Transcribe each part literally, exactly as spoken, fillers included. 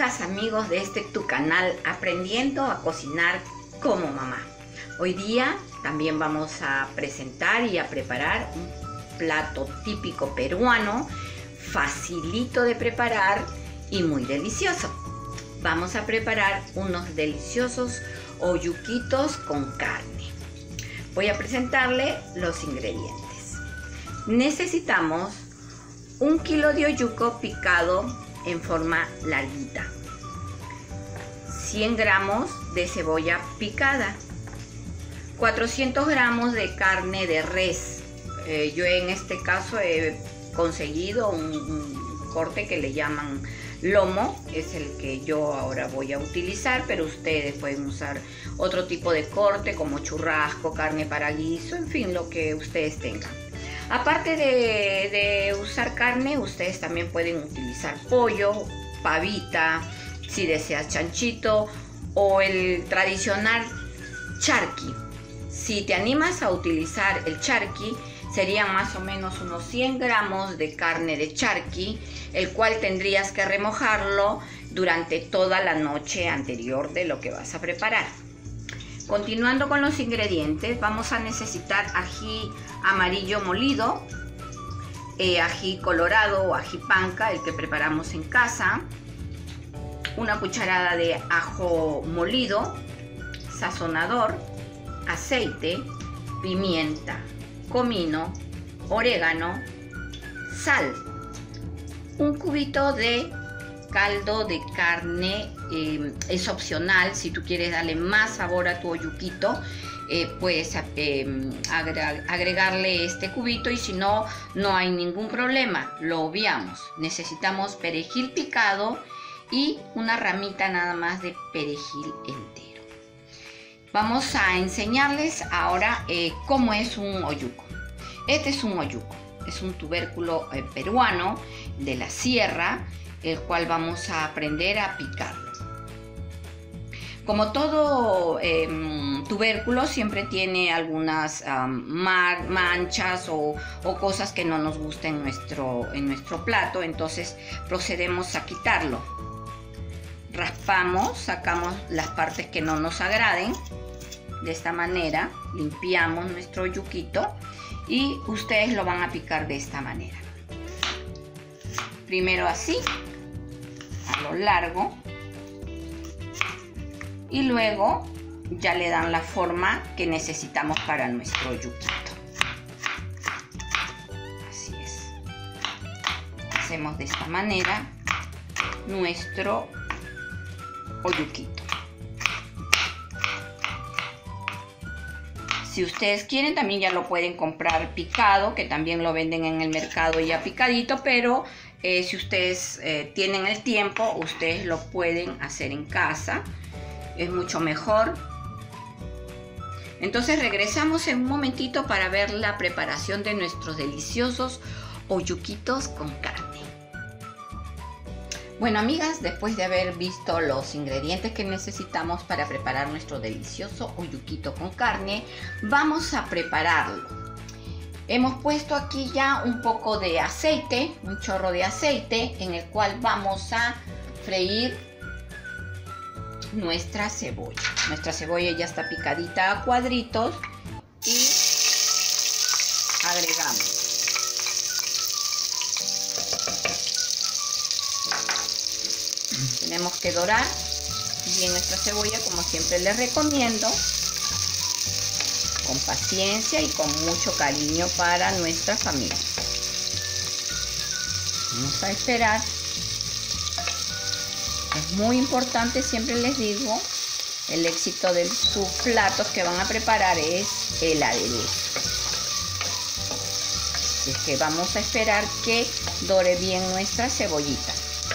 Amigas, amigos de este tu canal Aprendiendo a Cocinar como Mamá. Hoy día también vamos a presentar y a preparar un plato típico peruano, facilito de preparar y muy delicioso. Vamos a preparar unos deliciosos oyuquitos con carne. Voy a presentarle los ingredientes. Necesitamos un kilo de oyuco picado en forma larguita, cien gramos de cebolla picada, cuatrocientos gramos de carne de res. Eh, yo en este caso he conseguido un, un corte que le llaman lomo, es el que yo ahora voy a utilizar, pero ustedes pueden usar otro tipo de corte como churrasco, carne para guiso, en fin, lo que ustedes tengan. Aparte de, de usar carne, ustedes también pueden utilizar pollo, pavita, si deseas chanchito o el tradicional charqui. Si te animas a utilizar el charqui, serían más o menos unos cien gramos de carne de charqui, el cual tendrías que remojarlo durante toda la noche anterior de lo que vas a preparar. Continuando con los ingredientes, vamos a necesitar ají amarillo molido, eh, ají colorado o ají panca, el que preparamos en casa, una cucharada de ajo molido, sazonador, aceite, pimienta, comino, orégano, sal, un cubito de caldo de carne, eh, es opcional. Si tú quieres darle más sabor a tu oyuquito, eh, puedes eh, agregarle este cubito, y si no, no hay ningún problema, lo obviamos. Necesitamos perejil picado y una ramita nada más de perejil entero. Vamos a enseñarles ahora eh, cómo es un oyuco. Este es un oyuco, es un tubérculo eh, peruano de la sierra, el cual vamos a aprender a picarlo. Como todo eh, tubérculo, siempre tiene algunas um, manchas o, o cosas que no nos gustan en nuestro, en nuestro plato, entonces procedemos a quitarlo. Raspamos, sacamos las partes que no nos agraden. De esta manera limpiamos nuestro oyuquito y ustedes lo van a picar de esta manera. Primero así, a lo largo, y luego ya le dan la forma que necesitamos para nuestro oyuquito. Así es. Hacemos de esta manera nuestro oyuquito. Si ustedes quieren, también ya lo pueden comprar picado, que también lo venden en el mercado ya picadito, pero eh, si ustedes eh, tienen el tiempo, ustedes lo pueden hacer en casa, es mucho mejor. Entonces regresamos en un momentito para ver la preparación de nuestros deliciosos oyuquitos con carne. Bueno, amigas, después de haber visto los ingredientes que necesitamos para preparar nuestro delicioso oyuquito con carne, vamos a prepararlo. Hemos puesto aquí ya un poco de aceite, un chorro de aceite, en el cual vamos a freír nuestra cebolla. Nuestra cebolla ya está picadita a cuadritos y agregamos Tenemos que dorar bien nuestra cebolla, como siempre les recomiendo, con paciencia y con mucho cariño para nuestra familia. Vamos a esperar. Es muy importante, siempre les digo, el éxito de sus platos que van a preparar es el aderezo. Así es que vamos a esperar que dore bien nuestra cebollita.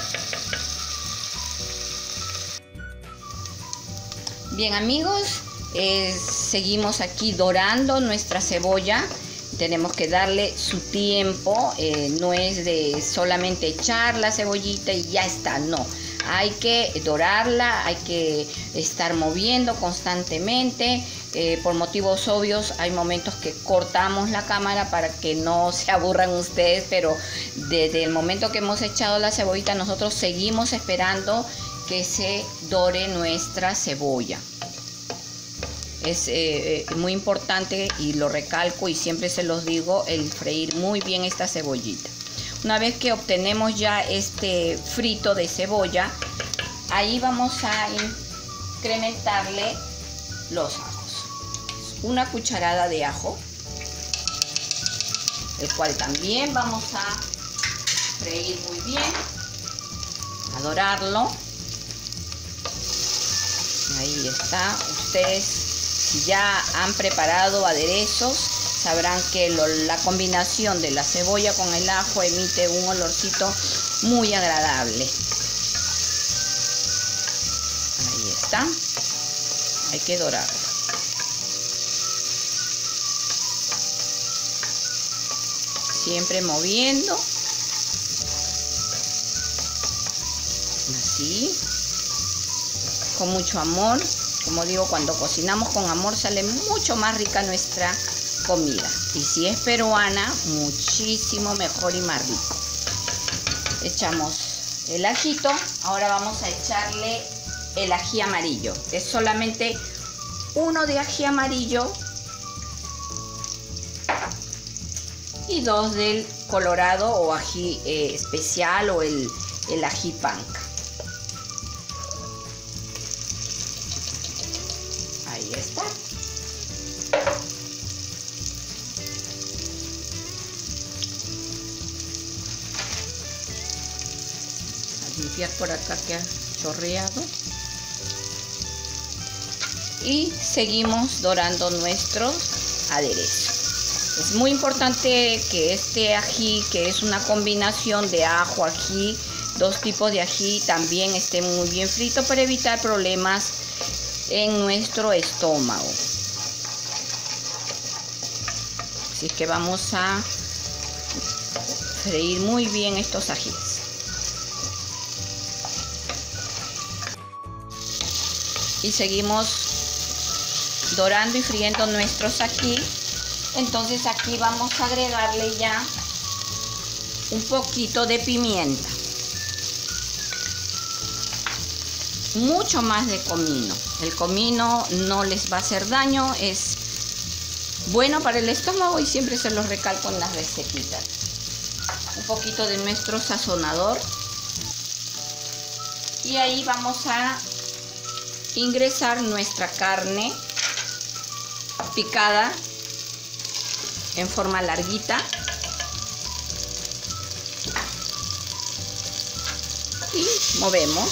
Bien, amigos, eh, seguimos aquí dorando nuestra cebolla. Tenemos que darle su tiempo, eh, no es de solamente echar la cebollita y ya está, no. Hay que dorarla, hay que estar moviendo constantemente. Eh, por motivos obvios hay momentos que cortamos la cámara para que no se aburran ustedes, pero desde el momento que hemos echado la cebollita nosotros seguimos esperando que se dore nuestra cebolla. Es eh, muy importante, y lo recalco y siempre se los digo, el freír muy bien esta cebollita. Una vez que obtenemos ya este frito de cebolla, ahí vamos a incrementarle los ajos. Una cucharada de ajo, el cual también vamos a freír muy bien, a dorarlo. Ahí está. Ustedes, si ya han preparado aderezos, sabrán que lo, la combinación de la cebolla con el ajo emite un olorcito muy agradable. Ahí está. Hay que dorarlo. Siempre moviendo. Así. Con mucho amor. Como digo, cuando cocinamos con amor sale mucho más rica nuestra comida. Y si es peruana, muchísimo mejor y más rico. Echamos el ajito. Ahora vamos a echarle el ají amarillo. Es solamente uno de ají amarillo y dos del colorado o ají eh, especial, o el, el ají panca. Ahí está. A limpiar por acá que ha chorreado. Y seguimos dorando nuestros aderezos. Es muy importante que este ají, que es una combinación de ajo, ají, dos tipos de ají, también esté muy bien frito para evitar problemas en nuestro estómago. Así que vamos a freír muy bien estos ajíes. Y seguimos dorando y friendo nuestros ají. Entonces aquí vamos a agregarle ya un poquito de pimienta. Mucho más de comino. El comino no les va a hacer daño, es bueno para el estómago y siempre se los recalco en las recetitas. Un poquito de nuestro sazonador. Y ahí vamos a ingresar nuestra carne picada en forma larguita y movemos.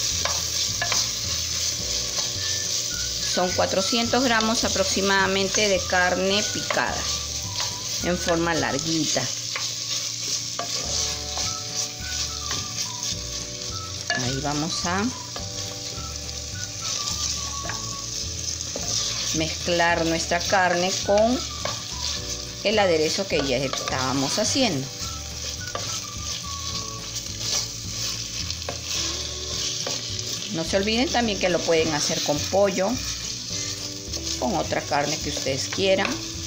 Son cuatrocientos gramos aproximadamente de carne picada en forma larguita. Ahí vamos a mezclar nuestra carne con el aderezo que ya estábamos haciendo. No se olviden también que lo pueden hacer con pollo, con otra carne que ustedes quieran.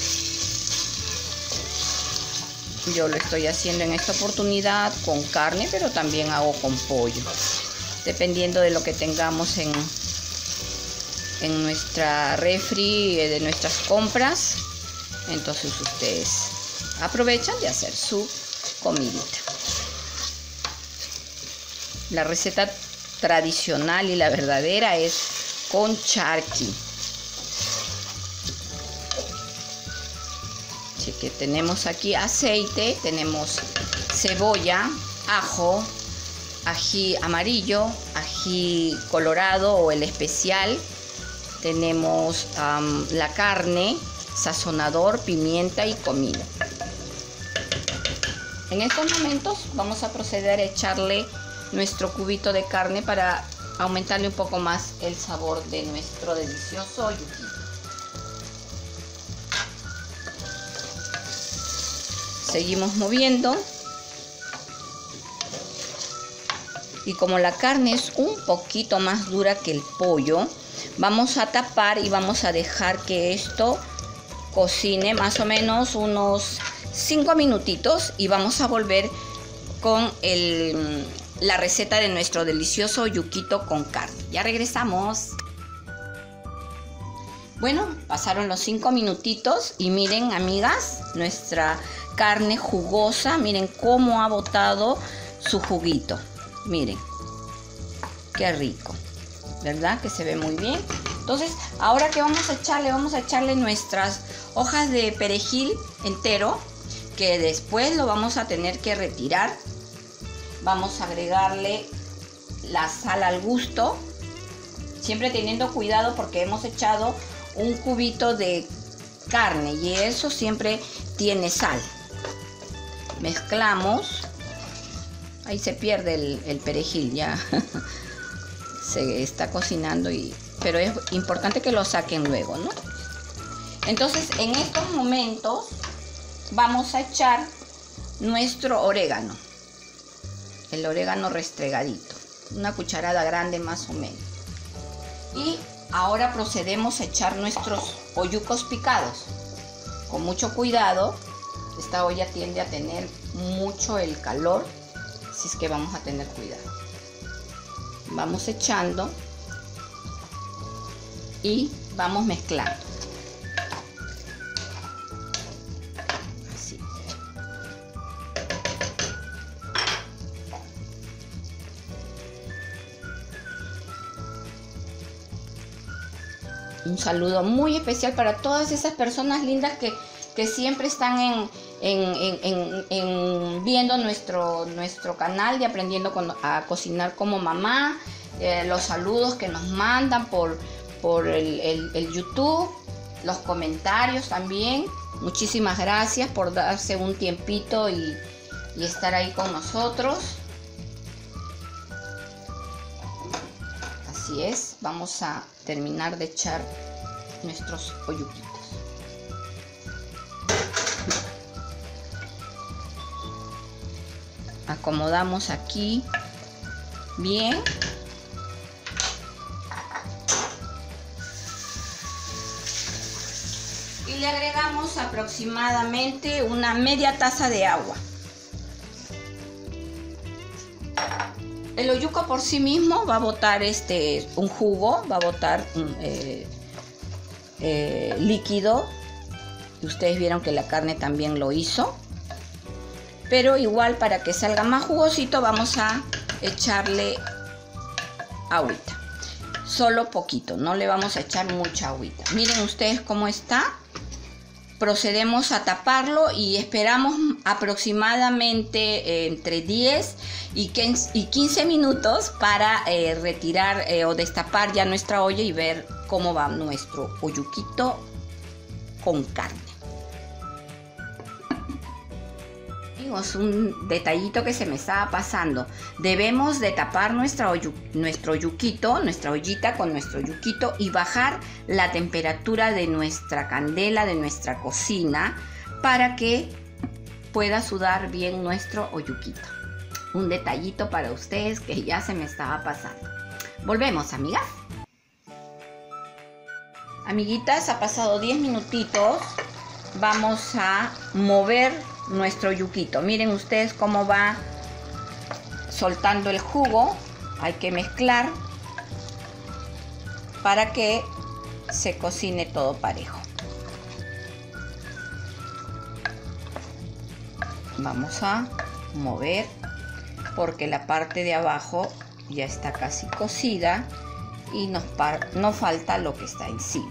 Yo lo estoy haciendo en esta oportunidad con carne, pero también hago con pollo, dependiendo de lo que tengamos en, en nuestra refri, de nuestras compras. Entonces ustedes aprovechan de hacer su comidita. La receta tradicional y la verdadera es con charqui. Así que tenemos aquí aceite, tenemos cebolla, ajo, ají amarillo, ají colorado o el especial. Tenemos um, la carne, sazonador, pimienta y comino. En estos momentos vamos a proceder a echarle nuestro cubito de carne para aumentarle un poco más el sabor de nuestro delicioso yuquito. Seguimos moviendo. Y como la carne es un poquito más dura que el pollo, vamos a tapar y vamos a dejar que esto cocine más o menos unos cinco minutitos y vamos a volver con el, la receta de nuestro delicioso oyuquito con carne. Ya regresamos. Bueno, pasaron los cinco minutitos y miren, amigas, nuestra carne jugosa. Miren cómo ha botado su juguito. Miren, qué rico, ¿verdad? Que se ve muy bien. Entonces, ahora que vamos a echarle, vamos a echarle nuestras hojas de perejil entero, que después lo vamos a tener que retirar. Vamos a agregarle la sal al gusto, siempre teniendo cuidado porque hemos echado un cubito de carne y eso siempre tiene sal. Mezclamos. Ahí se pierde el, el perejil, ya se está cocinando, y, pero es importante que lo saquen luego, ¿no? Entonces, en estos momentos vamos a echar nuestro orégano. El orégano restregadito, una cucharada grande más o menos. Y ahora procedemos a echar nuestros oyucos picados. Con mucho cuidado, esta olla tiende a tener mucho el calor, así es que vamos a tener cuidado. Vamos echando y vamos mezclando. Así. Un saludo muy especial para todas esas personas lindas que, que siempre están en, en, en, en, en viendo nuestro, nuestro canal de Aprendiendo con, a Cocinar como Mamá. Eh, los saludos que nos mandan por, por el, el, el YouTube, los comentarios también. Muchísimas gracias por darse un tiempito y, y estar ahí con nosotros. Así es, vamos a terminar de echar nuestros oyuquitos. Acomodamos aquí bien. Y le agregamos aproximadamente una media taza de agua. El oyuco por sí mismo va a botar este, un jugo, va a botar eh, eh, líquido. Y ustedes vieron que la carne también lo hizo. Pero igual, para que salga más jugosito, vamos a echarle agüita. Solo poquito, no le vamos a echar mucha agüita. Miren ustedes cómo está. Procedemos a taparlo y esperamos aproximadamente eh, entre diez y quince minutos para eh, retirar eh, o destapar ya nuestra olla y ver cómo va nuestro oyuquito con carne. Amigos, un detallito que se me estaba pasando. Debemos de tapar nuestra oyu, nuestro oyuquito, nuestra ollita con nuestro oyuquito y bajar la temperatura de nuestra candela, de nuestra cocina, para que pueda sudar bien nuestro oyuquito. Un detallito para ustedes que ya se me estaba pasando. Volvemos, amigas. Amiguitas, ha pasado diez minutitos. Vamos a mover nuestro oyuquito. Miren ustedes cómo va soltando el jugo. Hay que mezclar para que se cocine todo parejo. Vamos a mover porque la parte de abajo ya está casi cocida y nos, nos falta lo que está encima.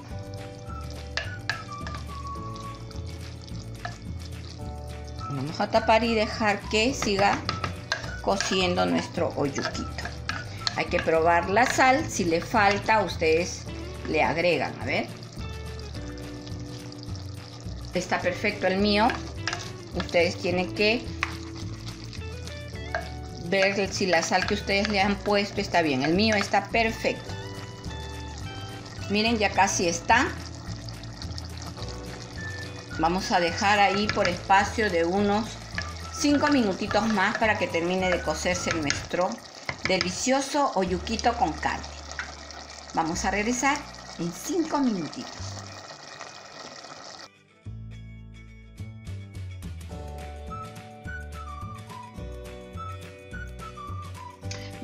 Vamos a tapar y dejar que siga cociendo nuestro oyuquito. Hay que probar la sal. Si le falta, ustedes le agregan. A ver. Está perfecto el mío. Ustedes tienen que ver si la sal que ustedes le han puesto está bien. El mío está perfecto. Miren, ya casi está. Vamos a dejar ahí por espacio de unos cinco minutitos más para que termine de cocerse nuestro delicioso oyuquito con carne. Vamos a regresar en cinco minutitos.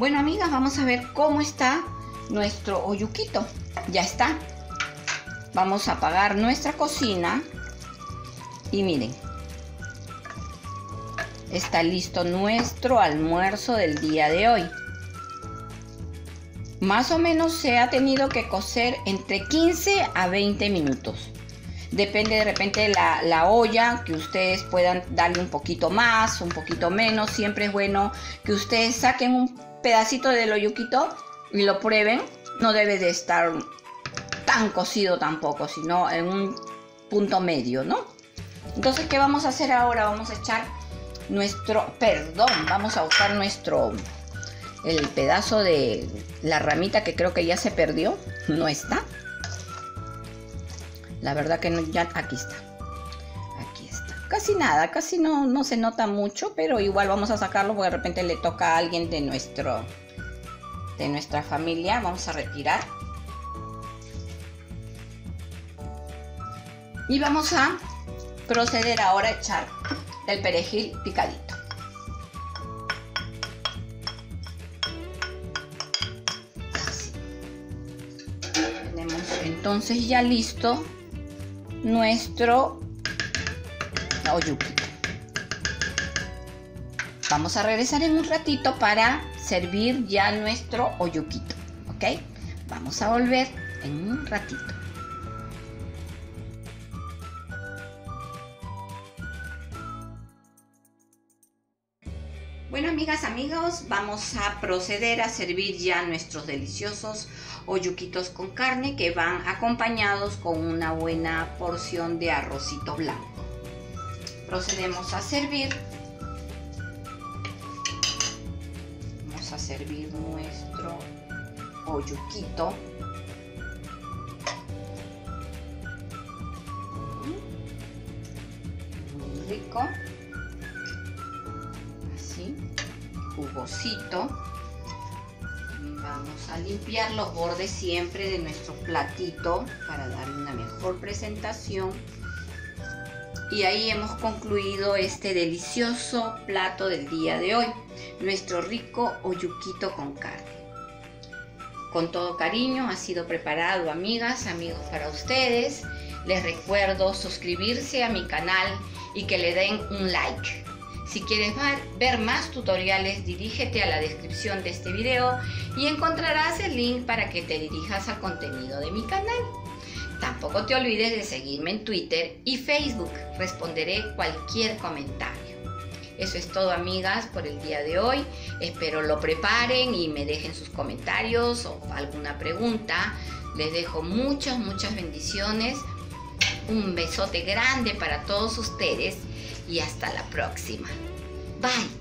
Bueno, amigas, vamos a ver cómo está nuestro oyuquito. Ya está. Vamos a apagar nuestra cocina. Y miren. Está listo nuestro almuerzo del día de hoy. Más o menos se ha tenido que cocer entre quince a veinte minutos. Depende de repente de la, la olla, que ustedes puedan darle un poquito más, un poquito menos. Siempre es bueno que ustedes saquen un pedacito del oyuquito y lo prueben. No debe de estar tan cocido tampoco, sino en un punto medio, ¿no? Entonces, ¿qué vamos a hacer ahora? Vamos a echar nuestro, perdón, vamos a buscar nuestro, el pedazo de la ramita que creo que ya se perdió. No está. La verdad que no, ya, aquí está. Aquí está. Casi nada, casi no, no se nota mucho, pero igual vamos a sacarlo porque de repente le toca a alguien de nuestro, de nuestra familia. Vamos a retirar. Y vamos a proceder ahora a echar el perejil picadito. Así. Tenemos entonces ya listo nuestro oyuquito. Vamos a regresar en un ratito para servir ya nuestro oyuquito, ¿ok? Vamos a volver en un ratito. Bueno, amigas, amigos, vamos a proceder a servir ya nuestros deliciosos oyuquitos con carne que van acompañados con una buena porción de arrocito blanco. Procedemos a servir. Vamos a servir nuestro oyuquito. Muy rico. Así, jugosito. Vamos a limpiar los bordes siempre de nuestro platito para darle una mejor presentación. Y ahí hemos concluido este delicioso plato del día de hoy, nuestro rico oyuquito con carne. Con todo cariño ha sido preparado, amigas, amigos, para ustedes. Les recuerdo suscribirse a mi canal y que le den un like. Si quieres ver más tutoriales, dirígete a la descripción de este video y encontrarás el link para que te dirijas al contenido de mi canal. Tampoco te olvides de seguirme en Twitter y Facebook. Responderé cualquier comentario. Eso es todo, amigas, por el día de hoy. Espero lo preparen y me dejen sus comentarios o alguna pregunta. Les dejo muchas, muchas bendiciones. Un besote grande para todos ustedes y hasta la próxima. Bye.